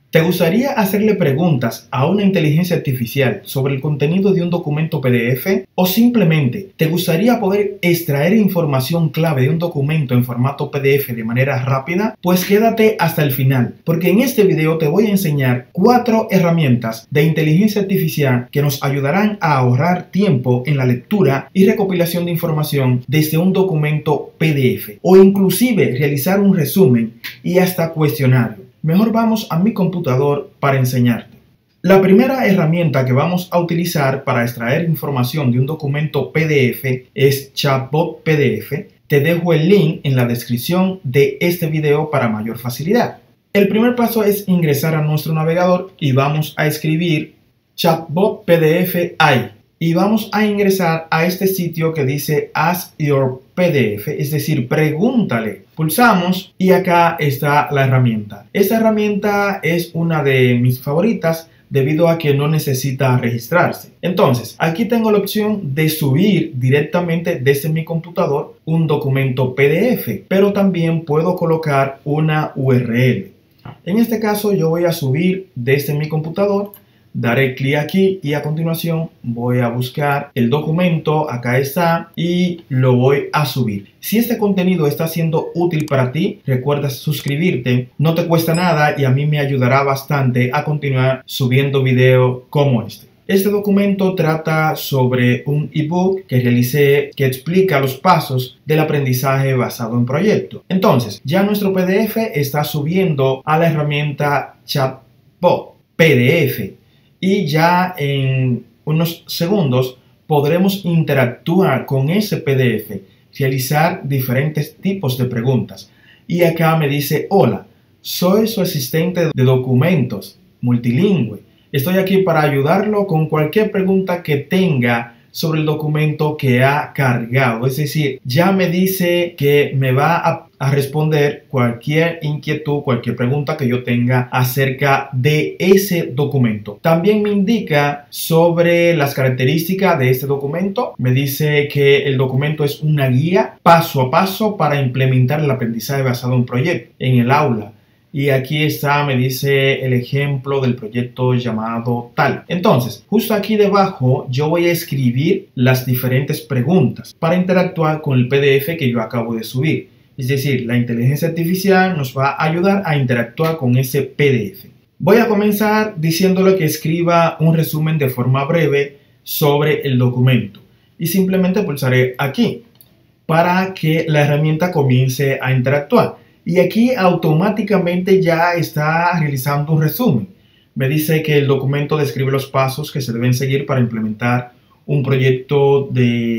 ¿Te gustaría hacerle preguntas a una inteligencia artificial sobre el contenido de un documento PDF? ¿O simplemente te gustaría poder extraer información clave de un documento en formato PDF de manera rápida? Pues quédate hasta el final, porque en este video te voy a enseñar 4 herramientas de inteligencia artificial que nos ayudarán a ahorrar tiempo en la lectura y recopilación de información desde un documento PDF, o inclusive realizar un resumen y hasta cuestionario. Mejor vamos a mi computador para enseñarte. La primera herramienta que vamos a utilizar para extraer información de un documento PDF es Chatbot PDF. Te dejo el link en la descripción de este video para mayor facilidad. El primer paso es ingresar a nuestro navegador y vamos a escribir Chatbot PDF AI. Y vamos a ingresar a este sitio que dice Ask Your PDF, es decir, pregúntale. Pulsamos y acá está la herramienta. Esta herramienta es una de mis favoritas debido a que no necesita registrarse. Entonces, aquí tengo la opción de subir directamente desde mi computador un documento PDF, pero también puedo colocar una URL. En este caso, yo voy a subir desde mi computador. Daré clic aquí y a continuación voy a buscar el documento, acá está, y lo voy a subir. Si este contenido está siendo útil para ti, recuerda suscribirte, no te cuesta nada y a mí me ayudará bastante a continuar subiendo videos como este. Este documento trata sobre un ebook que realicé que explica los pasos del aprendizaje basado en proyectos. Entonces, ya nuestro PDF está subiendo a la herramienta Chatbot PDF. Y ya en unos segundos podremos interactuar con ese PDF, realizar diferentes tipos de preguntas. Y acá me dice, hola, soy su asistente de documentos multilingüe. Estoy aquí para ayudarlo con cualquier pregunta que tenga sobre el documento que ha cargado. Es decir, ya me dice que me va a responder cualquier inquietud, cualquier pregunta que yo tenga acerca de ese documento. También me indica sobre las características de este documento. Me dice que el documento es una guía paso a paso para implementar el aprendizaje basado en proyecto en el aula. Y aquí está, me dice el ejemplo del proyecto llamado tal. Entonces, justo aquí debajo yo voy a escribir las diferentes preguntas para interactuar con el PDF que yo acabo de subir. Es decir, la inteligencia artificial nos va a ayudar a interactuar con ese PDF. Voy a comenzar diciéndole que escriba un resumen de forma breve sobre el documento. Y simplemente pulsaré aquí para que la herramienta comience a interactuar. Y aquí automáticamente ya está realizando un resumen. Me dice que el documento describe los pasos que se deben seguir para implementar un proyecto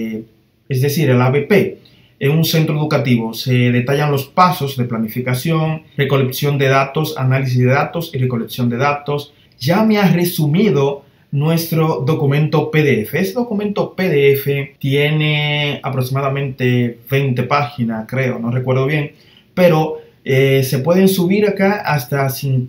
es decir, el ABP, en un centro educativo. Se detallan los pasos de planificación, recolección de datos, análisis de datos y recolección de datos. Ya me ha resumido nuestro documento PDF. Este documento PDF tiene aproximadamente 20 páginas, creo, no recuerdo bien. Pero se pueden subir acá hasta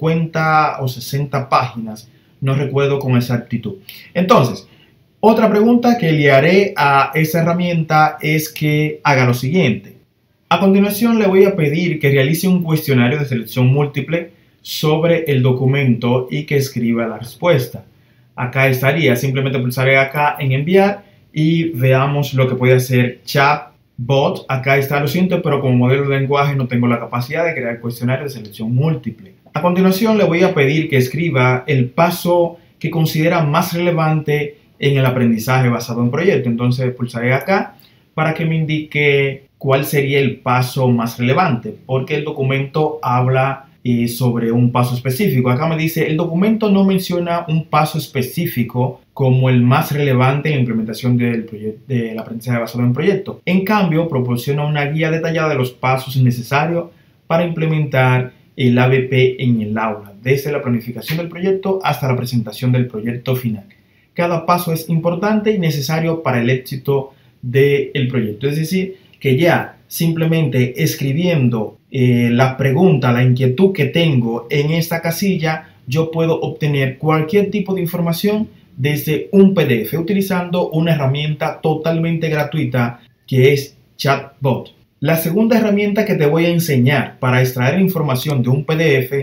50 o 60 páginas, no recuerdo con exactitud. Entonces, otra pregunta que le haré a esa herramienta es que haga lo siguiente. A continuación le voy a pedir que realice un cuestionario de selección múltiple sobre el documento y que escriba la respuesta. Acá estaría, simplemente pulsaré acá en enviar y veamos lo que puede hacer Chatbot. Acá está, lo siento, pero como modelo de lenguaje no tengo la capacidad de crear cuestionarios de selección múltiple. A continuación le voy a pedir que escriba el paso que considera más relevante en el aprendizaje basado en proyecto. Entonces pulsaré acá para que me indique cuál sería el paso más relevante, porque el documento habla sobre un paso específico. Acá me dice, el documento no menciona un paso específico como el más relevante en la implementación del aprendizaje basado en proyecto. En cambio, proporciona una guía detallada de los pasos necesarios para implementar el ABP en el aula, desde la planificación del proyecto hasta la presentación del proyecto final. Cada paso es importante y necesario para el éxito del proyecto. Es decir, que ya simplemente escribiendo la pregunta, la inquietud que tengo en esta casilla, yo puedo obtener cualquier tipo de información desde un PDF utilizando una herramienta totalmente gratuita que es Chatbot. La segunda herramienta que te voy a enseñar para extraer información de un PDF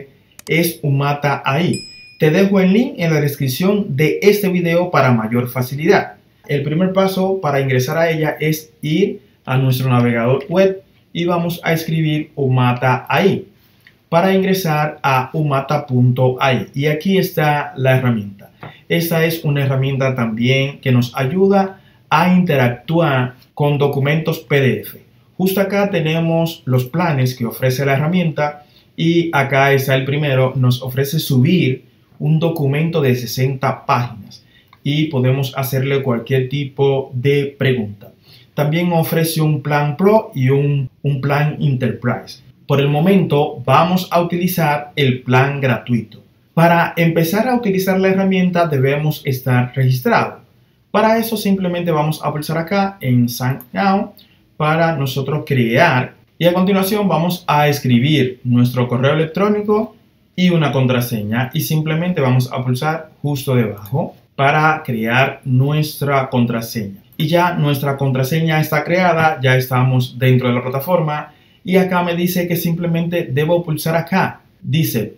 es Umata AI. Te dejo el link en la descripción de este video para mayor facilidad. El primer paso para ingresar a ella es ir a nuestro navegador web y vamos a escribir Umata AI para ingresar a umata.ai, y aquí está la herramienta. Esta es una herramienta también que nos ayuda a interactuar con documentos PDF. Justo acá tenemos los planes que ofrece la herramienta y acá está el primero. Nos ofrece subir un documento de 60 páginas y podemos hacerle cualquier tipo de pregunta. También ofrece un plan Pro y un plan Enterprise. Por el momento vamos a utilizar el plan gratuito. Para empezar a utilizar la herramienta debemos estar registrados. Para eso simplemente vamos a pulsar acá en Sign Out para nosotros crear, y a continuación vamos a escribir nuestro correo electrónico y una contraseña, y simplemente vamos a pulsar justo debajo para crear nuestra contraseña. Y ya nuestra contraseña está creada, ya estamos dentro de la plataforma y acá me dice que simplemente debo pulsar acá. Dice,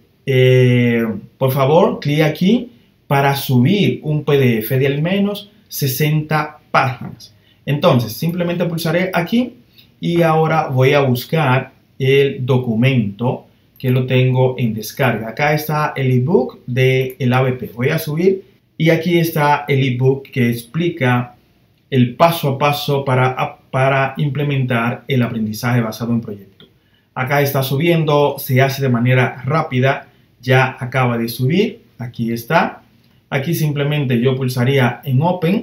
por favor, clic aquí para subir un PDF de al menos 60 páginas. Entonces, simplemente pulsaré aquí y ahora voy a buscar el documento que lo tengo en descarga. Acá está el ebook del ABP. Voy a subir y aquí está el ebook que explica el paso a paso para implementar el aprendizaje basado en proyecto. Acá está subiendo, se hace de manera rápida, ya acaba de subir, aquí está. Aquí simplemente yo pulsaría en Open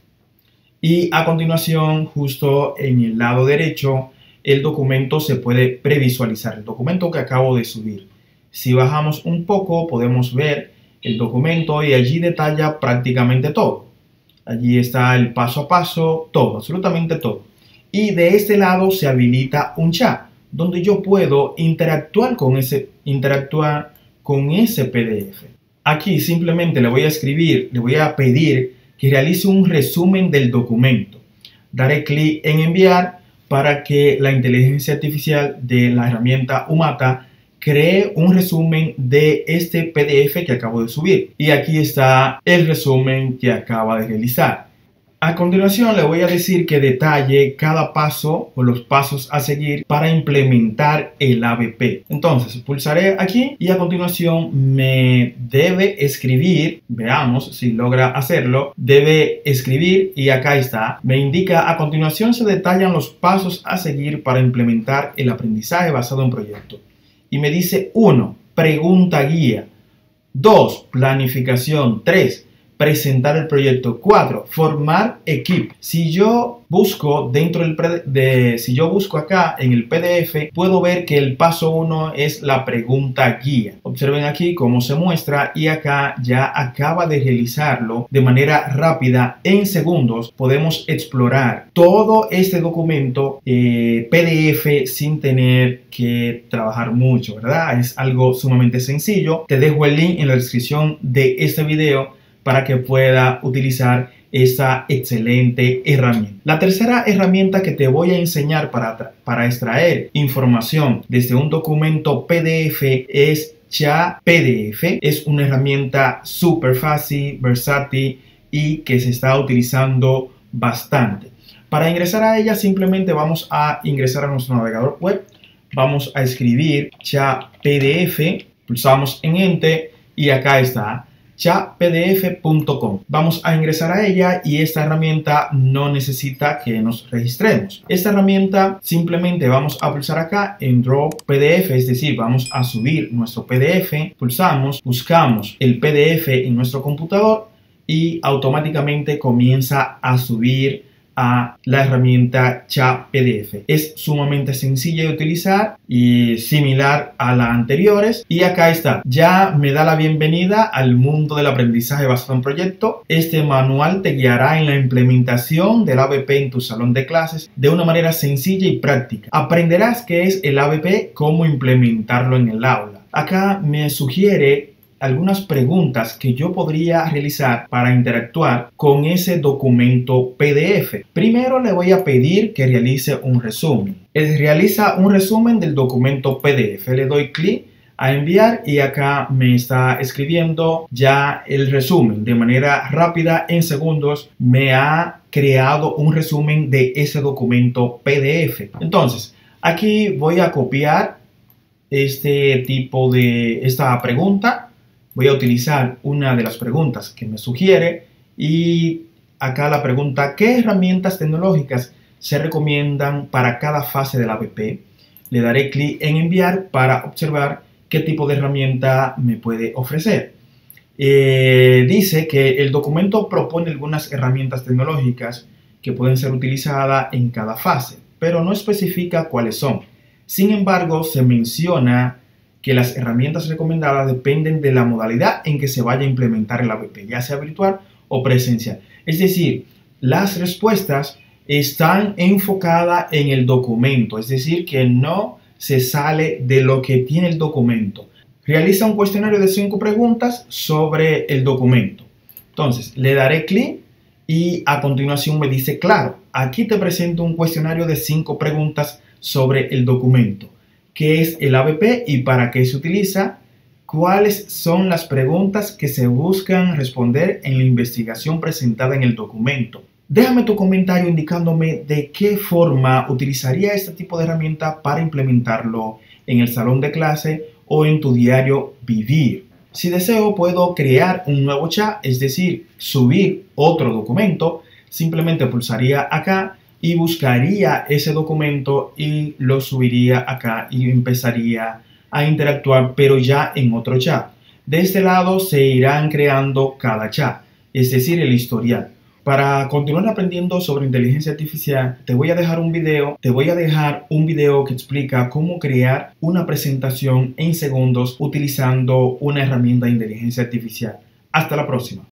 y a continuación justo en el lado derecho el documento se puede previsualizar, el documento que acabo de subir. Si bajamos un poco podemos ver el documento y allí detalla prácticamente todo. Allí está el paso a paso, todo, absolutamente todo. Y de este lado se habilita un chat donde yo puedo interactuar con ese PDF. Aquí simplemente le voy a escribir, le voy a pedir que realice un resumen del documento. Daré clic en enviar para que la inteligencia artificial de la herramienta Umata cree un resumen de este PDF que acabo de subir. Y aquí está el resumen que acaba de realizar. A continuación le voy a decir que detalle cada paso o los pasos a seguir para implementar el ABP. Entonces pulsaré aquí y a continuación me debe escribir, veamos si logra hacerlo, debe escribir y acá está. Me indica a continuación se detallan los pasos a seguir para implementar el aprendizaje basado en proyecto. Y me dice 1. Pregunta guía. 2. Planificación. 3. Presentar el proyecto. 4. Formar equipo. Si yo busco si yo busco acá en el PDF, puedo ver que el paso 1 es la pregunta guía. Observen aquí cómo se muestra y acá ya acaba de realizarlo de manera rápida. En segundos podemos explorar todo este documento PDF sin tener que trabajar mucho, ¿verdad? Es algo sumamente sencillo. Te dejo el link en la descripción de este video para que pueda utilizar esa excelente herramienta. La tercera herramienta que te voy a enseñar para extraer información desde un documento PDF es ChatPDF. Es una herramienta súper fácil, versátil y que se está utilizando bastante. Para ingresar a ella simplemente vamos a ingresar a nuestro navegador web. Vamos a escribir ChatPDF, pulsamos en Enter y acá está. chatpdf.com. Vamos a ingresar a ella y esta herramienta no necesita que nos registremos. Esta herramienta simplemente vamos a pulsar acá en Draw PDF, es decir, vamos a subir nuestro PDF, pulsamos, buscamos el PDF en nuestro computador y automáticamente comienza a subir a la herramienta ChatPDF. Es sumamente sencilla de utilizar y similar a las anteriores. Y acá está, ya me da la bienvenida al mundo del aprendizaje basado en proyecto. Este manual te guiará en la implementación del ABP en tu salón de clases de una manera sencilla y práctica. Aprenderás qué es el ABP, cómo implementarlo en el aula. Acá me sugiere algunas preguntas que yo podría realizar para interactuar con ese documento PDF. Primero le voy a pedir que realice un resumen. Él realiza un resumen del documento PDF. Le doy clic a enviar y acá me está escribiendo ya el resumen de manera rápida. En segundos me ha creado un resumen de ese documento PDF. Entonces aquí voy a copiar esta pregunta. Voy a utilizar una de las preguntas que me sugiere y acá la pregunta: ¿qué herramientas tecnológicas se recomiendan para cada fase de la ABP? Le daré clic en enviar para observar qué tipo de herramienta me puede ofrecer. Dice que el documento propone algunas herramientas tecnológicas que pueden ser utilizadas en cada fase, pero no especifica cuáles son. Sin embargo, se menciona que las herramientas recomendadas dependen de la modalidad en que se vaya a implementar el ABP, ya sea virtual o presencial. Es decir, las respuestas están enfocadas en el documento, es decir, que no se sale de lo que tiene el documento. Realiza un cuestionario de 5 preguntas sobre el documento. Entonces, le daré clic y a continuación me dice: claro, aquí te presento un cuestionario de 5 preguntas sobre el documento. ¿Qué es el ABP y para qué se utiliza? ¿Cuáles son las preguntas que se buscan responder en la investigación presentada en el documento? Déjame tu comentario indicándome de qué forma utilizaría este tipo de herramienta para implementarlo en el salón de clase o en tu diario vivir. Si deseo, puedo crear un nuevo chat, es decir, subir otro documento. Simplemente pulsaría acá y buscaría ese documento y lo subiría acá y empezaría a interactuar, pero ya en otro chat. De este lado se irán creando cada chat, es decir, el historial. Para continuar aprendiendo sobre inteligencia artificial, te voy a dejar un video que explica cómo crear una presentación en segundos utilizando una herramienta de inteligencia artificial. Hasta la próxima.